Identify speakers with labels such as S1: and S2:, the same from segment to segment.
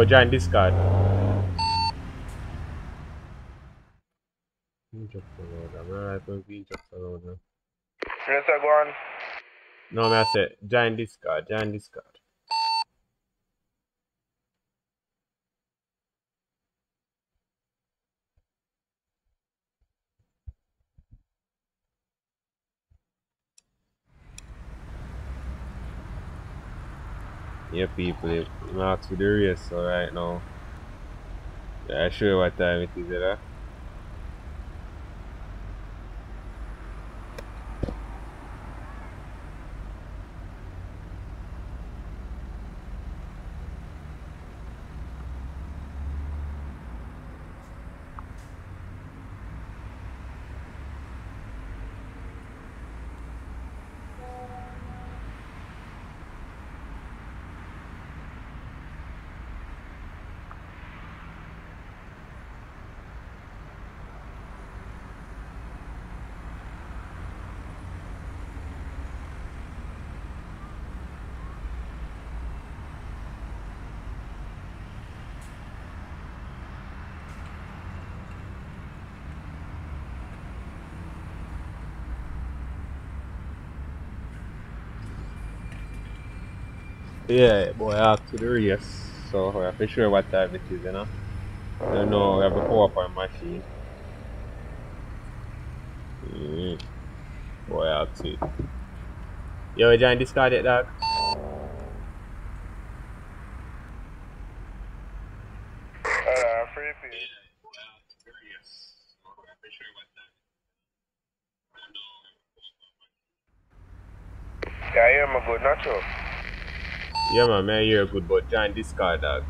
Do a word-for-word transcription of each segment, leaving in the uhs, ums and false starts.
S1: Yo, giant discard. He just alone. I'm alright when he just alone now.
S2: Yes, I go on.
S1: No, me I say giant discard, giant discard. Yeah, people, you ask for the race, so right now. Yeah, I show you what time it is, you know? Yeah, boy, I asked for the race, so I have to show you what time it is, you know? I don't know, we have to power up our machine. Mm. Boy, I asked it. Yo, giant discard it, dog.
S2: Uh, free feed. Yeah, I hear me good, not true.
S1: Yeah, man, man, you're good, but giant discard, dog.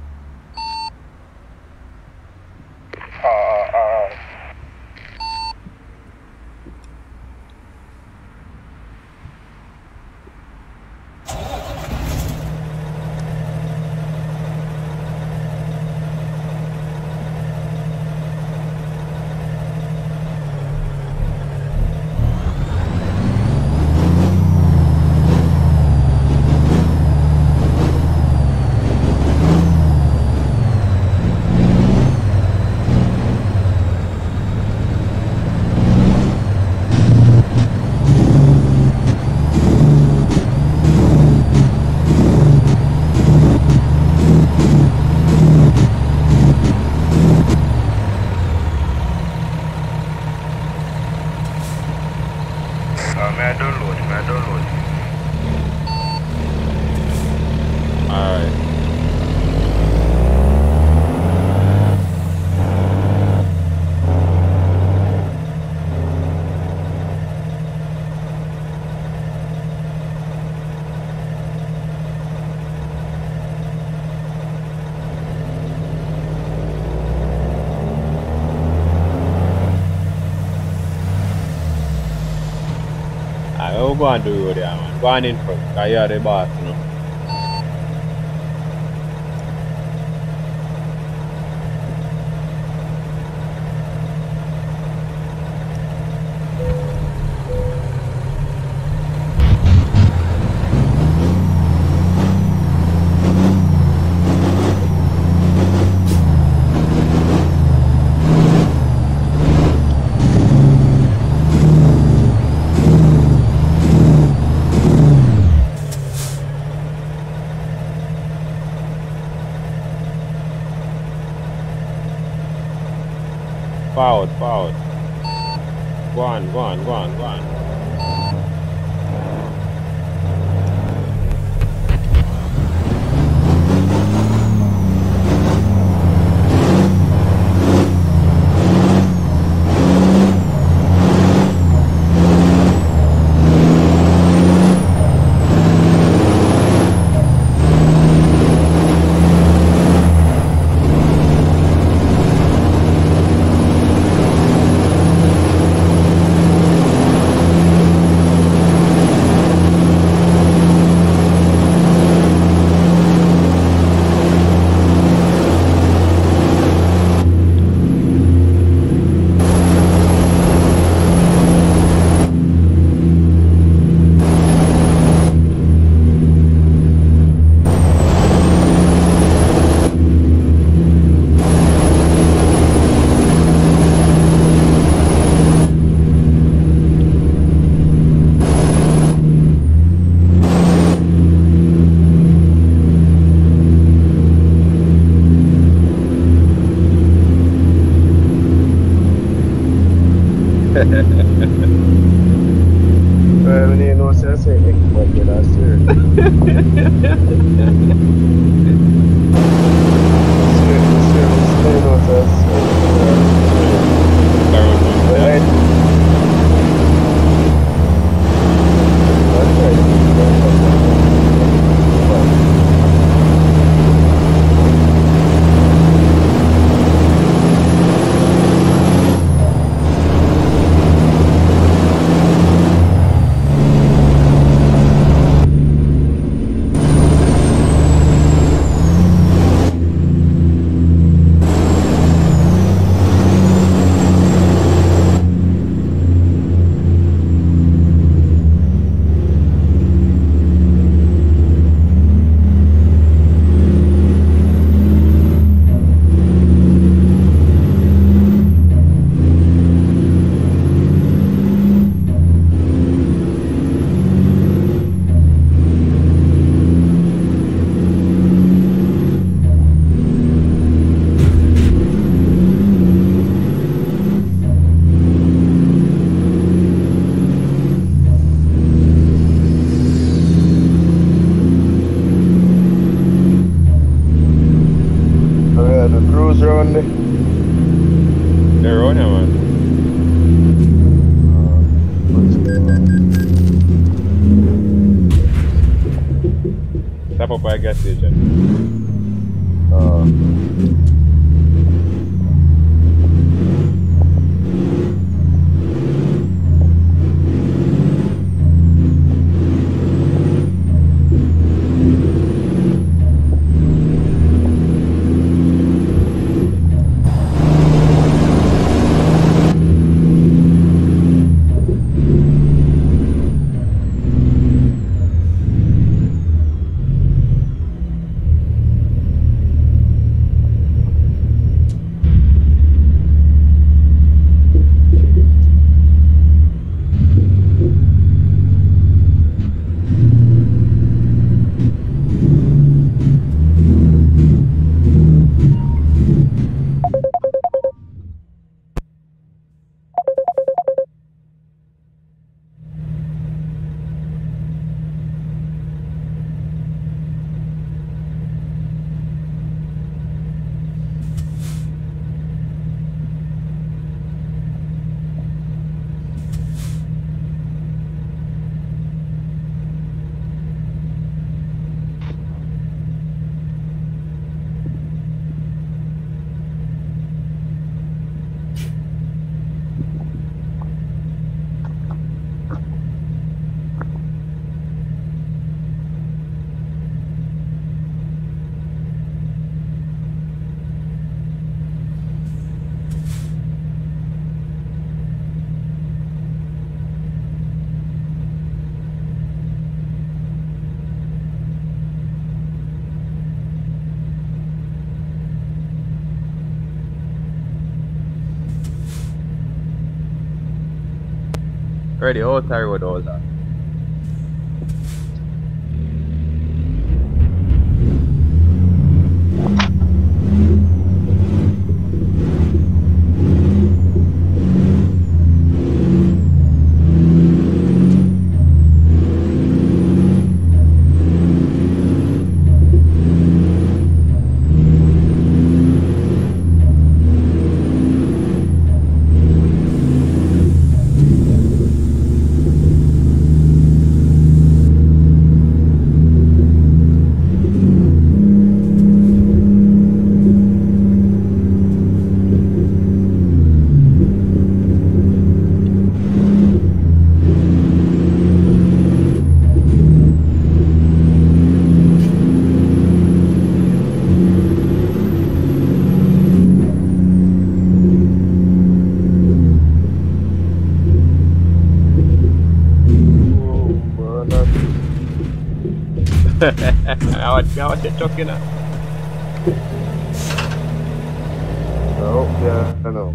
S2: Uh, uh, uh. Uh, may I download, may I download.
S1: Alright. I will go and do it there, man. Go on in front, because you're the boss, you know. Forward, forward. Go on, go on, go on, go on.
S2: Well, when you know, say, I say, X, but you're not serious. Serious, serious. You know, say, I say,
S1: Carol Jones,
S2: but
S1: yeah.
S2: I, that's right. The cruise around there.
S1: They're on here, man. Stop up by a gas station.
S2: Uh,
S1: Already, all tired with all that. I want, I want it talking now.
S2: oh, yeah, I know.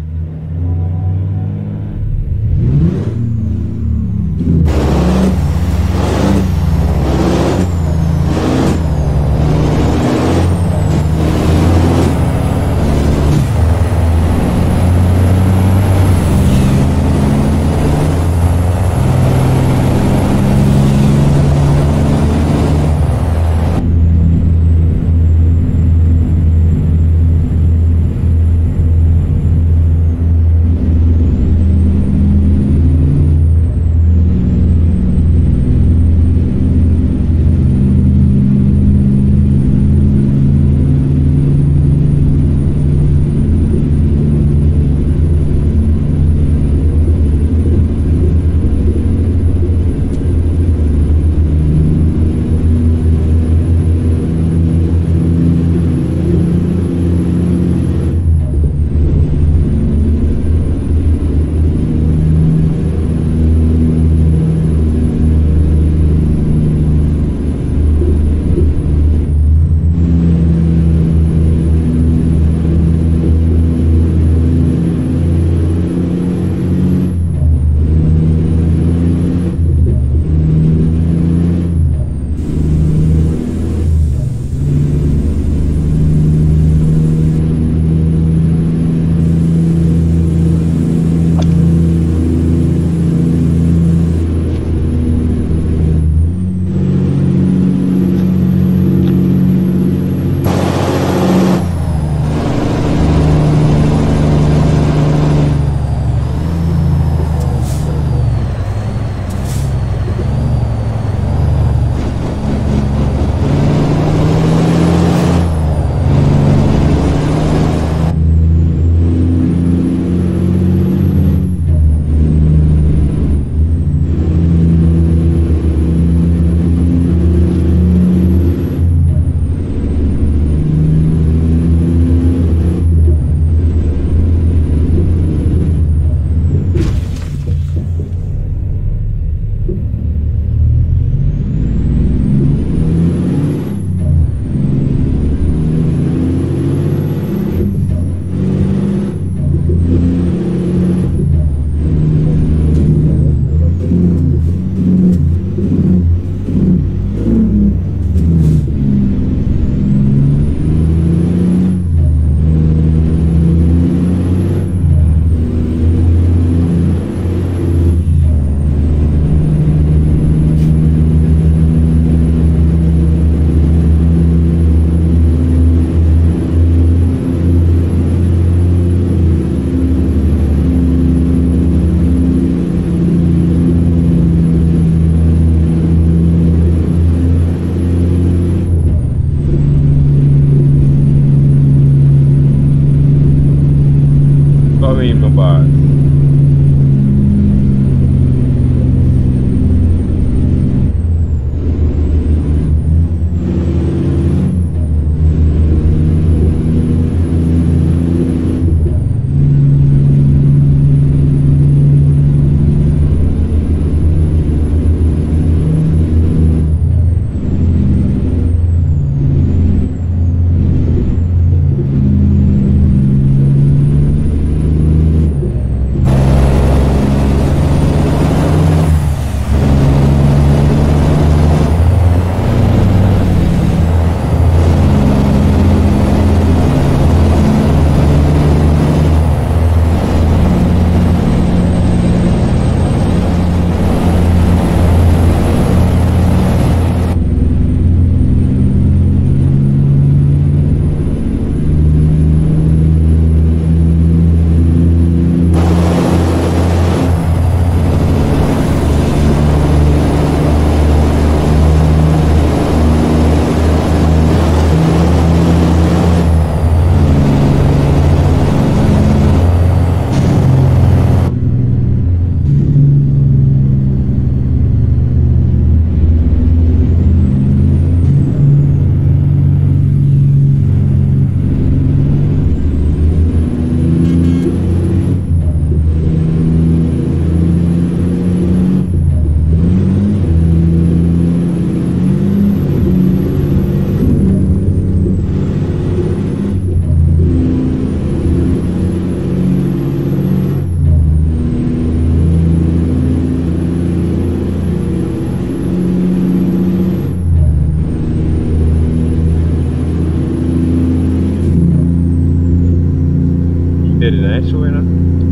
S1: nice show, you know.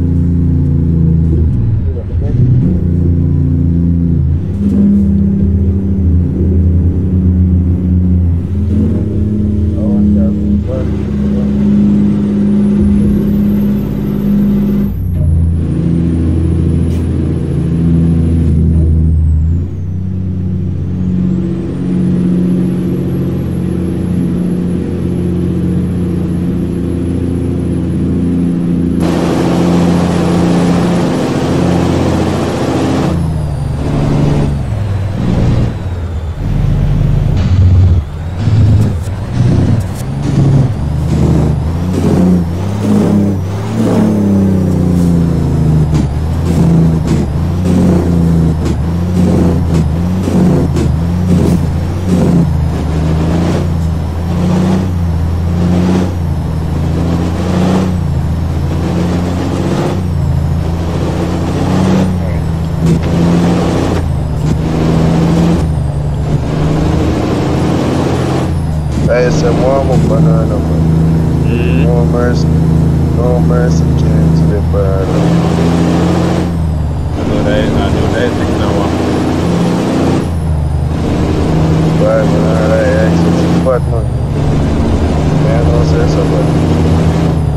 S2: I said, warm up banana, man.
S1: Mm.
S2: No mercy. No mercy came to the banana.
S1: I know that, I know that taking a while.
S2: Why, man? I access but man. Man, don't say so, but.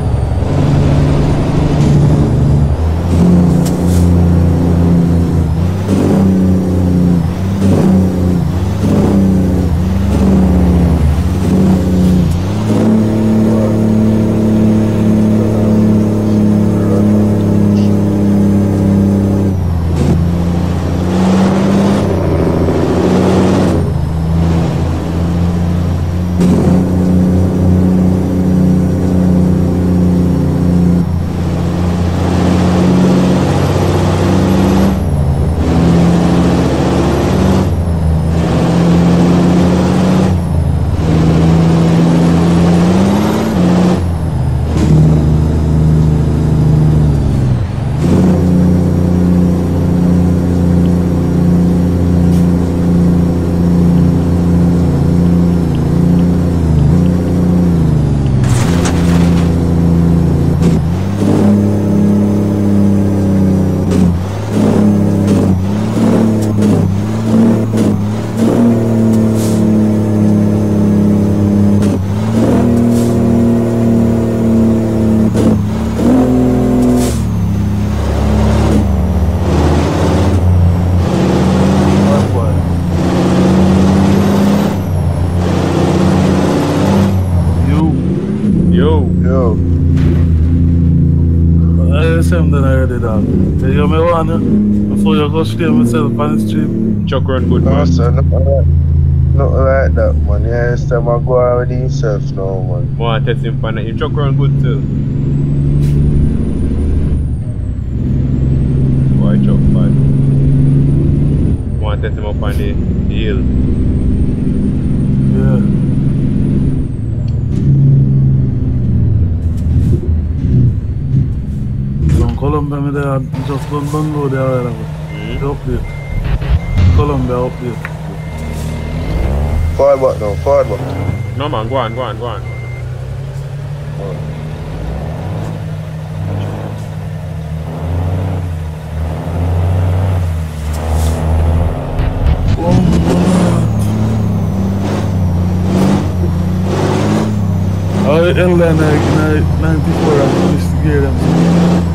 S3: You me want before you go stay myself on the street.
S1: Chuck run good,
S2: No,
S1: man.
S2: sir, nothing like, nothing like that, man. Yeah, it's time I go out with himself now, man.
S1: Want to test him for that. Him Chuck run good too. Boy, Chuck bad. Want to test him up on the, the hill.
S3: Yeah. Colombia, me there, just done Bango there, right? Mm-hmm. Up there. Colombia up there.
S2: Forward back now, forward back.
S1: No man, go on, go on, go on.
S3: Oh, L ninety-four, I used to get them.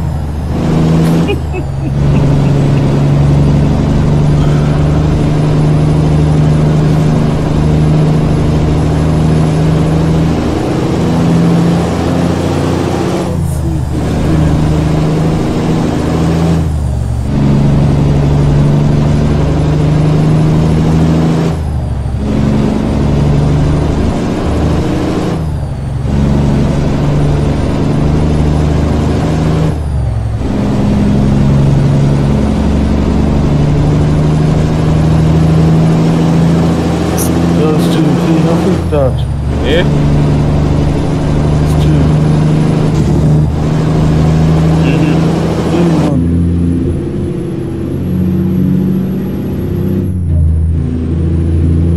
S1: Eh?
S3: It's true. Mm-hmm.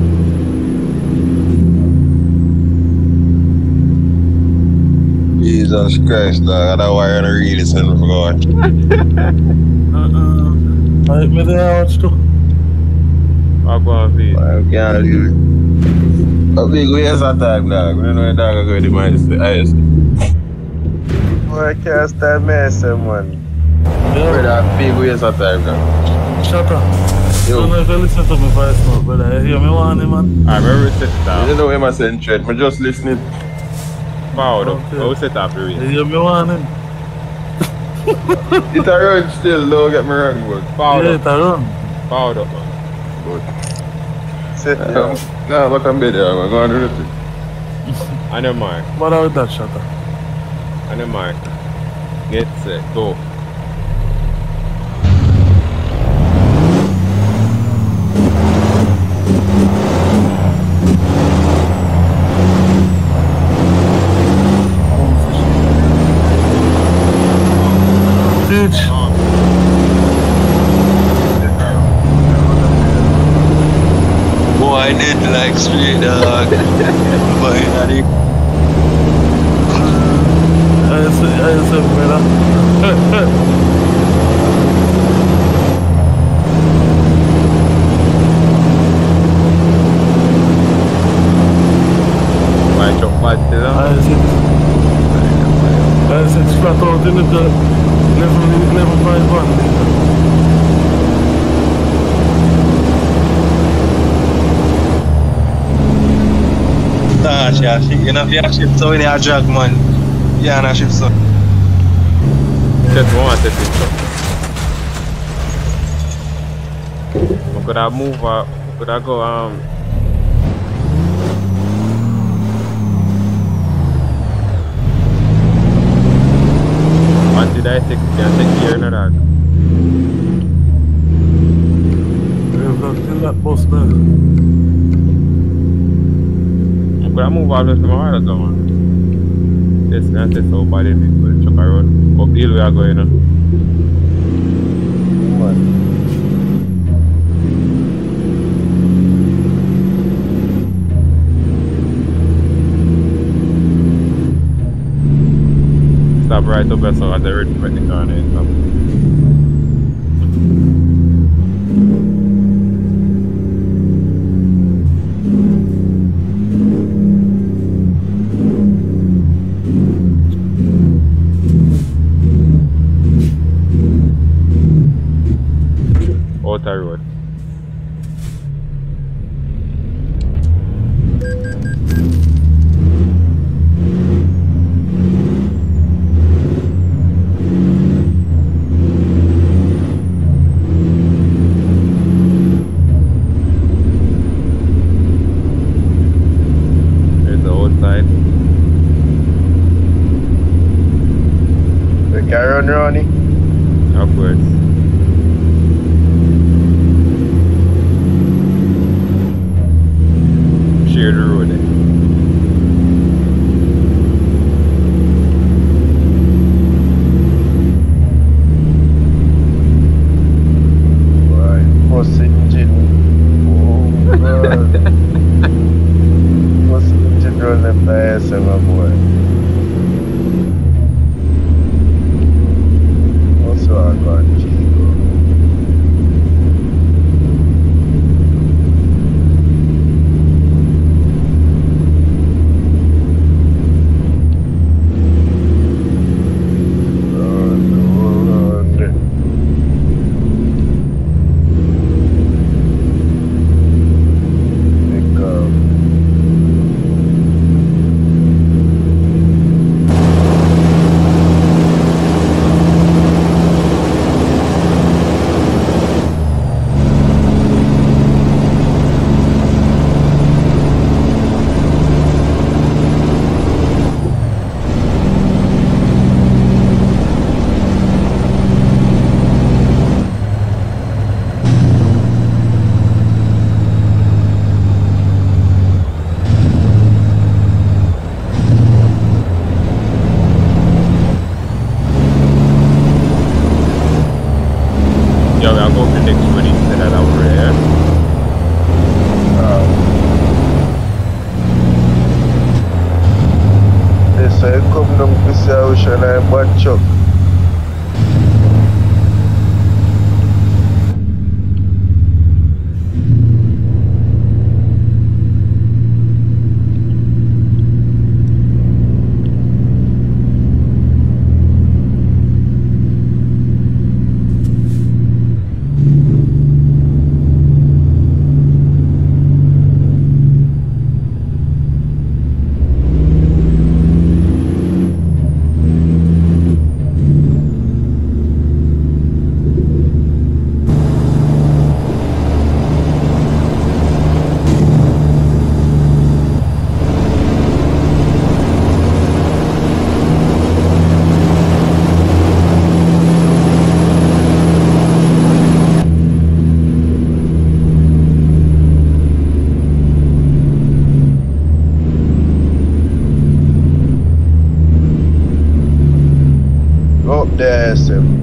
S2: Jesus, Jesus Christ, dog. I don't want to read this and forgot.
S3: Uh-uh. I hit me there, watch too.
S1: I'll go on feed.
S2: I can't do it. How big waste of time, dog? We don't know the dog going to my eyes. Boy, I can't start messing, man.
S3: Yeah.
S2: Brother, big waste of time, dog.
S3: Shut up. I
S2: Yo.
S3: don't know if you listen to me voice now, brother. You hear me warning, man?
S1: I'm very set it
S2: You
S1: up.
S2: don't know where I'm saying, Trent. I'm just listening.
S1: Forward up.
S3: Okay.
S1: I'll set up the
S3: You
S1: race.
S3: hear me warning?
S2: It's a run still, don't get me wrong, but.
S1: Forward
S3: Yeah,
S1: up.
S3: it's a run.
S1: Forward up, man.
S2: But. Sit down. No, but I'm better. I'm going to do it.
S1: On your mark.
S3: What about that, shut up?
S1: On your mark. Get set. Go.
S3: Teach.
S2: Boy, I did like straight dog. Boy, daddy.
S3: I say, I say, brother.
S1: Why chop bad to them?
S3: I say, I say, flat out in the level, level five one.
S2: Nah, yeah, you know, you shift so in your drag, man. Yeah, and I shift so.
S1: Set one, set it up. We could have moved up. We could have go, um. What did I take? Can I take here or not?
S3: We've got till that bus there.
S1: We could have moved out of the water, though, man. This man says so bad in it, but chuck around. Up hill we are going, you know. Stop right up there, so at the red right the corner and stuff. Outer road. There's the outside.
S2: The carry on, Ronnie.
S1: Upwards. Share the road. Eh?
S2: Right, first engine. Oh, God. First engine run them by my boy. Also, I got Chico. see how we should like butt chuck. That's him.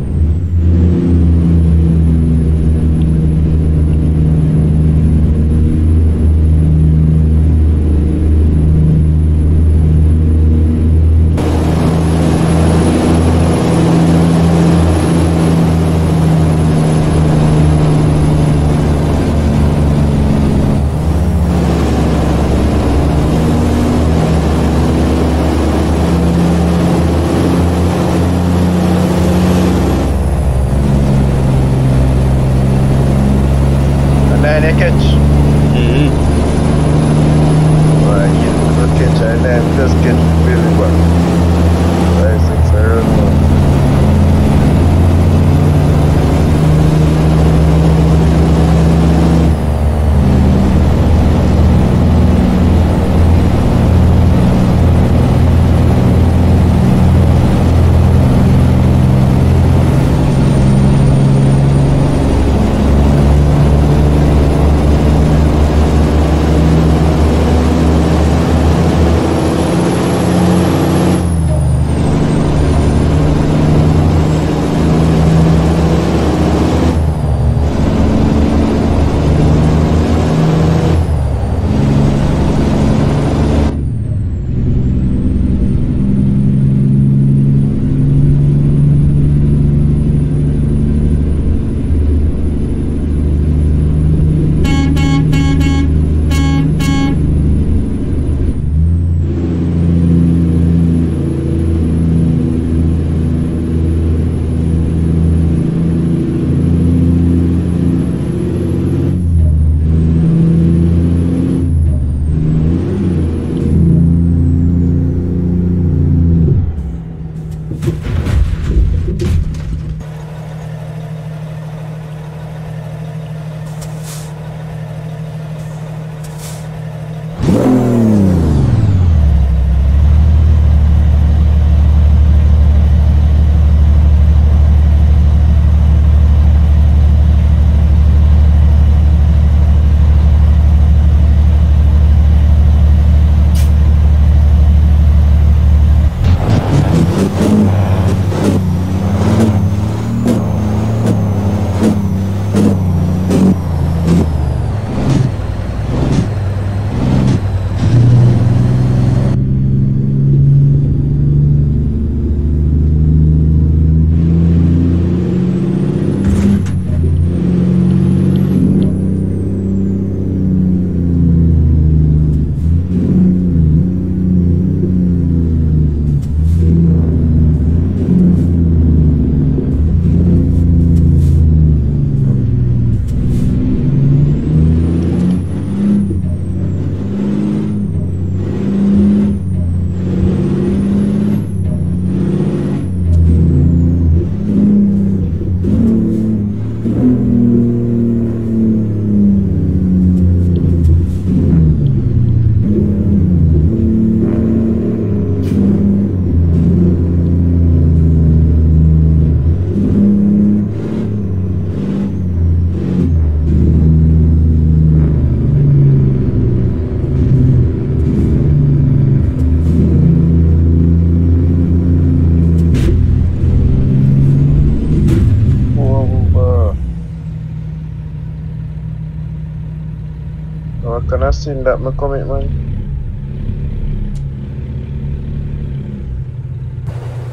S2: Can I seen that my comment, man?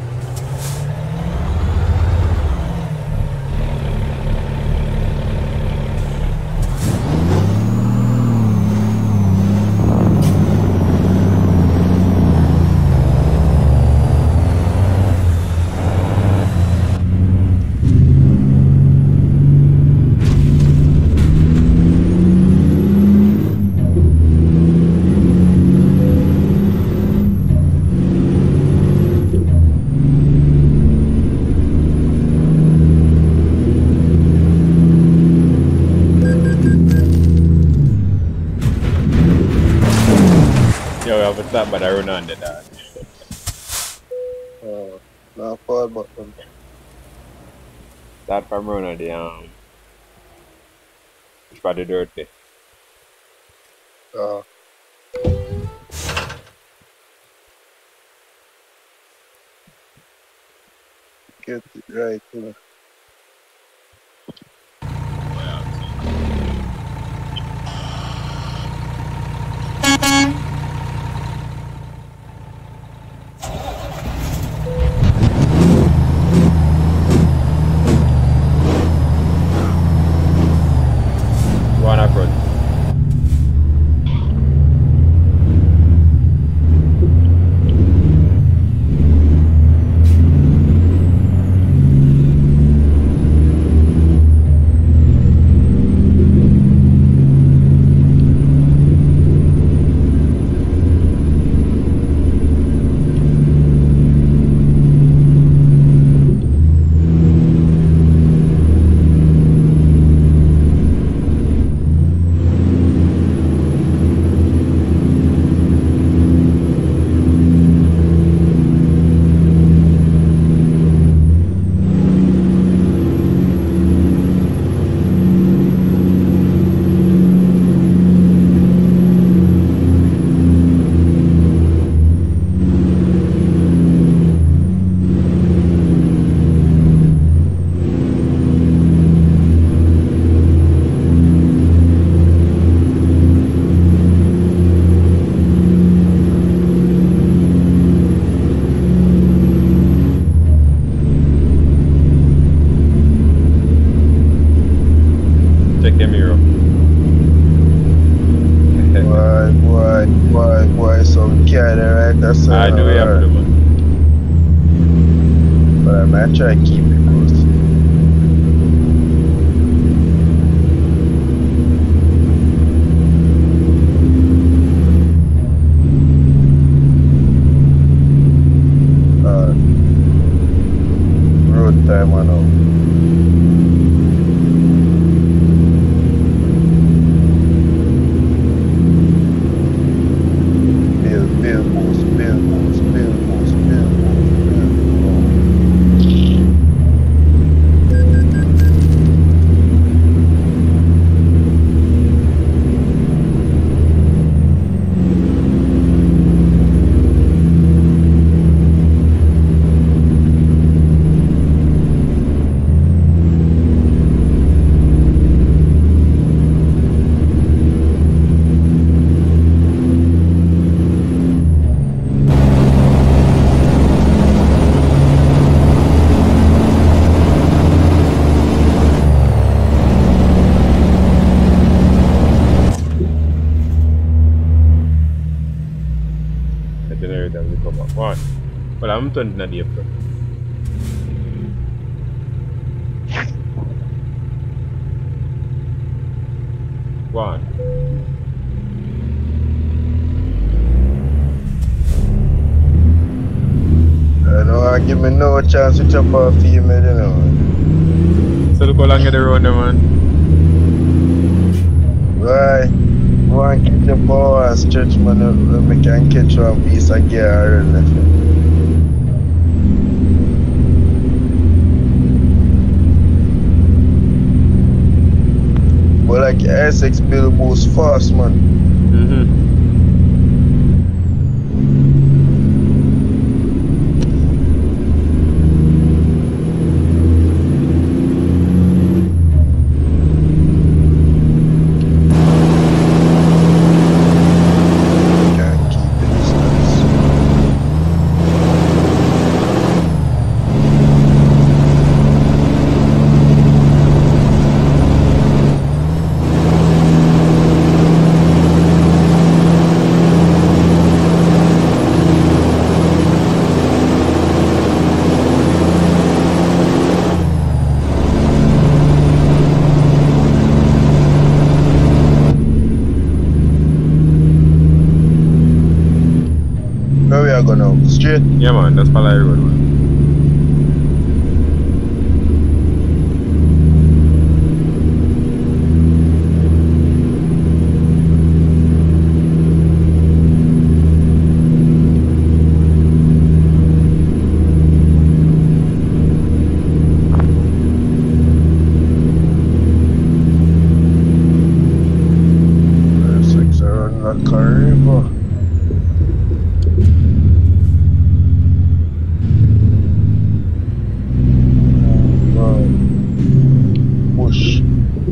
S1: Yo, we have to stop by the run on the dog.
S2: Uh, not fall button.
S1: Start from run on the um which part of the dirt there.
S2: Uh, get it right, you know.
S1: One up front. Check your mirror.
S2: Why, why, why, why, some cat right? That's
S1: I do we have to do man.
S2: But I'm not trying to keep it close. Uh, road time, I know. Bill, Bill, boost, Bill, boost, Bill, boost, Bill, boost, Bill, boost.
S1: The generator will come up. One. Well I'm turning on the apron. One.
S2: I don't want to give me no chance to chop off female, you know.
S1: So look how long the road there man.
S2: Right. Want to catch a ball and stretch, man. uh, We can catch one piece of gear and left. But like S X Bill boost fast, man.
S1: Mm-hmm.
S2: Can't keep the distance. Where we are going now? Straight?
S1: Yeah man, that's Palai Road man.
S2: Back River. Push.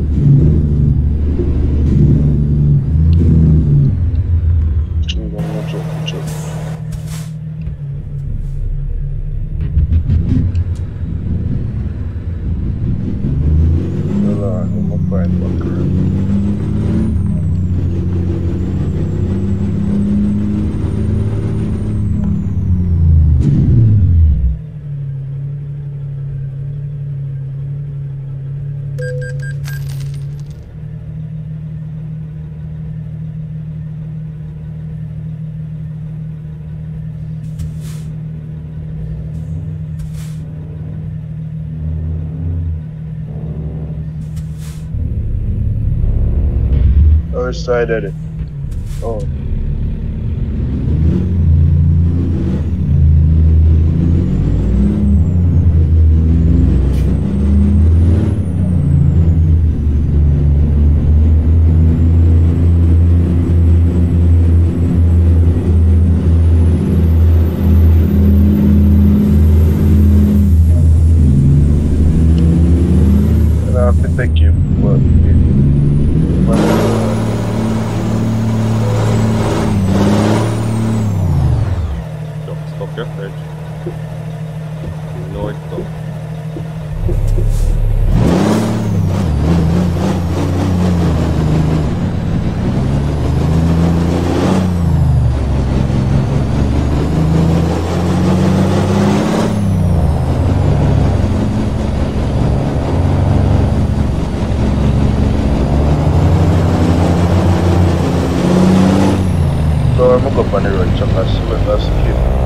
S2: Other side of it. Oh. And I have to take you, but
S1: Stop your fridge. You know it's done.
S2: so I'm gonna go on the road, check us, but that's it.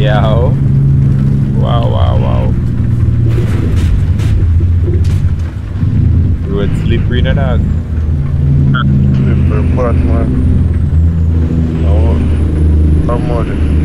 S1: Yo. Wow, wow, wow. Road slippery na dog.
S2: Slippery butt, man. No. Come on.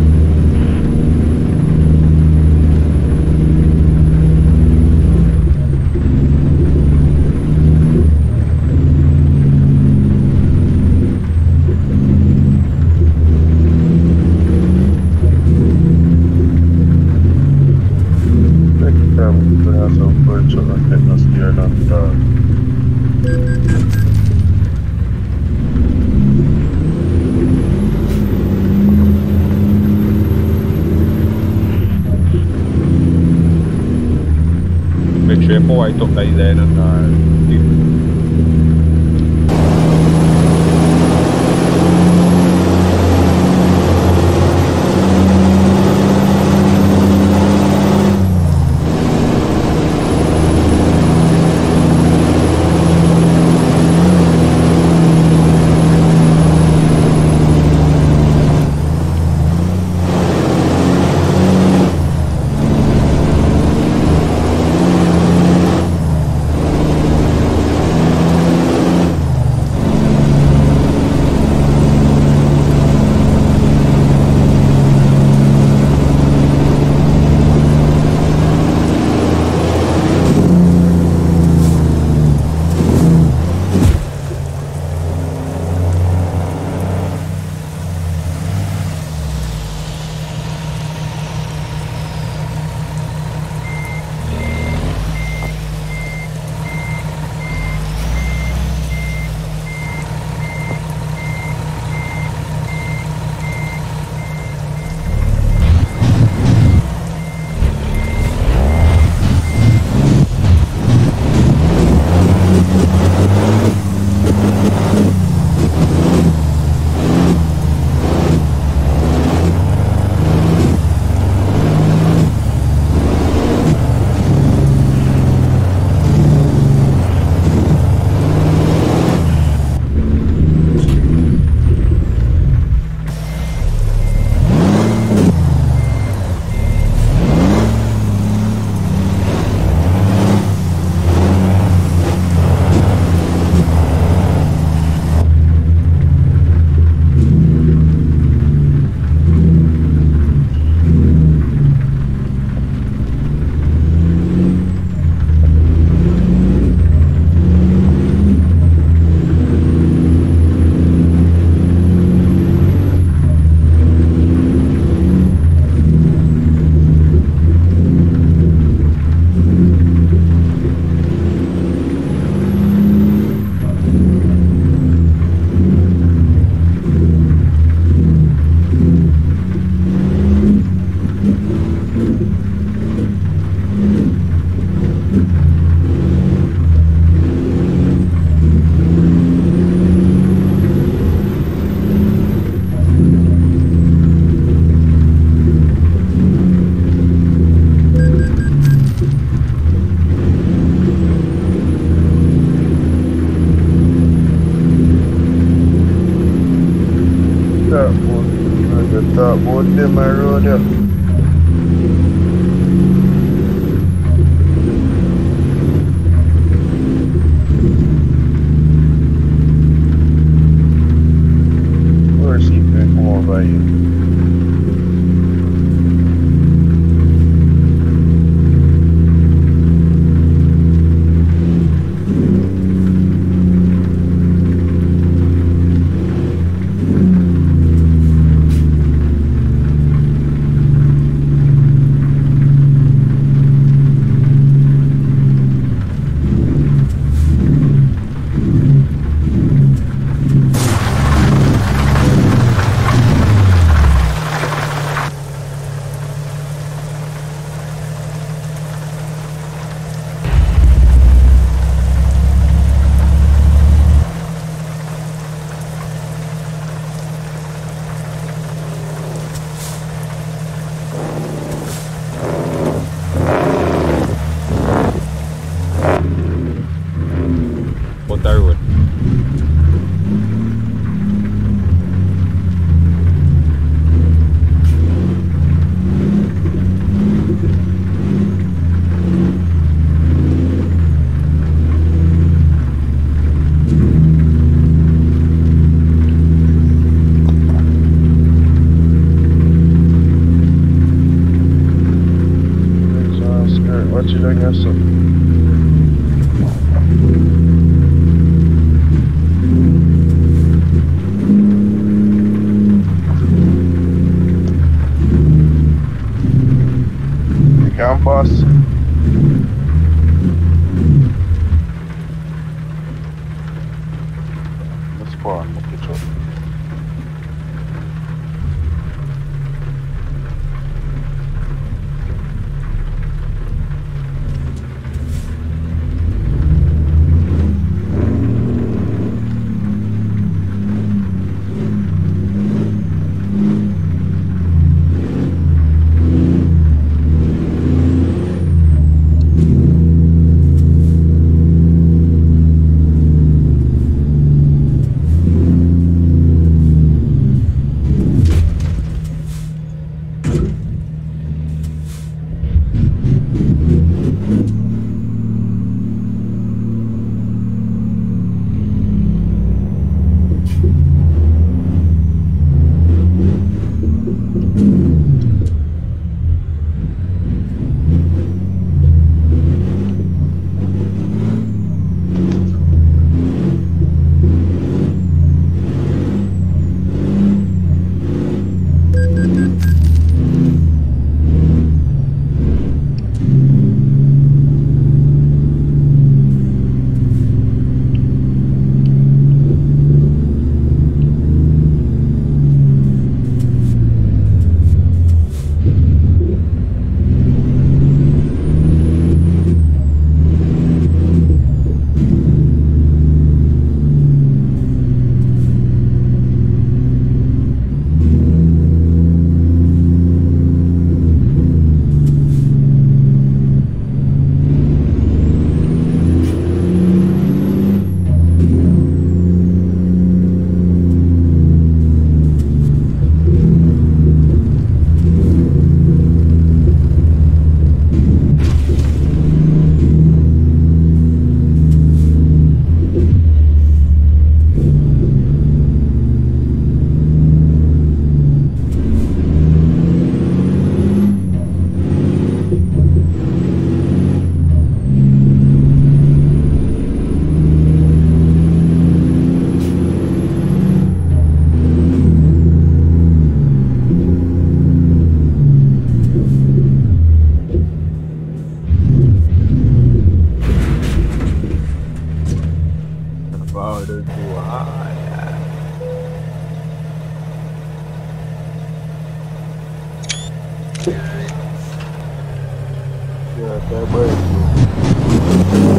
S1: Make sure po ay tok tayo dahil ng uh,
S2: Talk about them around here. Or see if they come over here. sit down your son. You can pass. Let's spawn, look at you. Yeah, that way.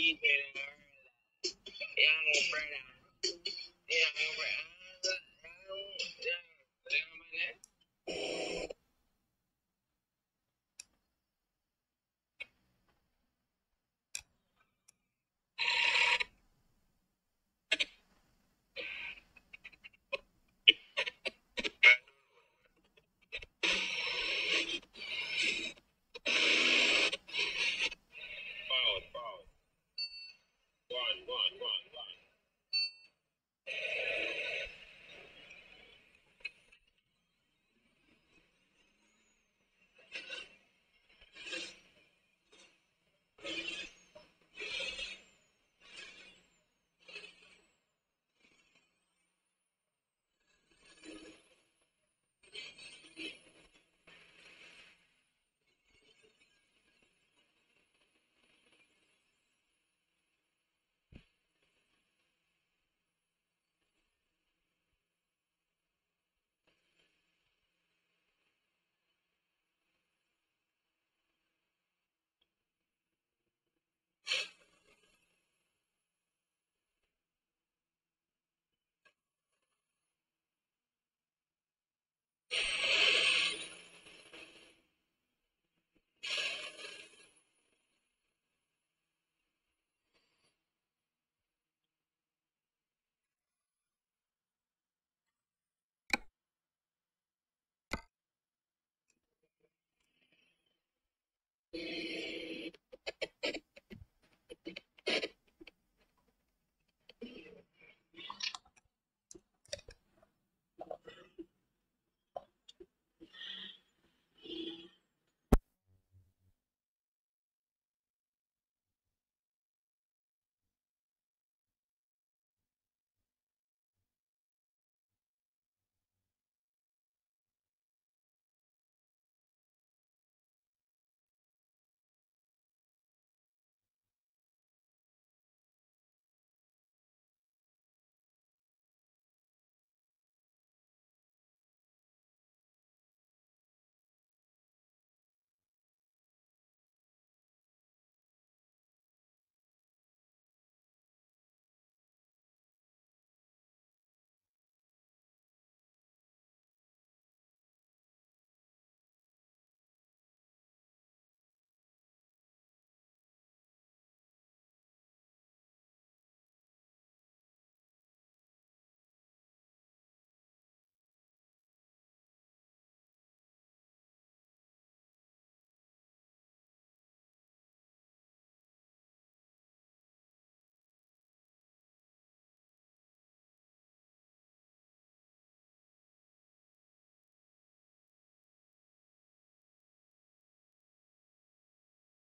S4: Young brother. Young brother.